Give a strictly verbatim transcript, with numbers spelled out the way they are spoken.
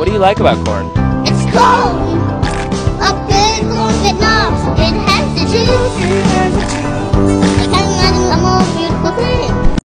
What do you like about corn? It's cold. A good corn that knobs. It has the juice.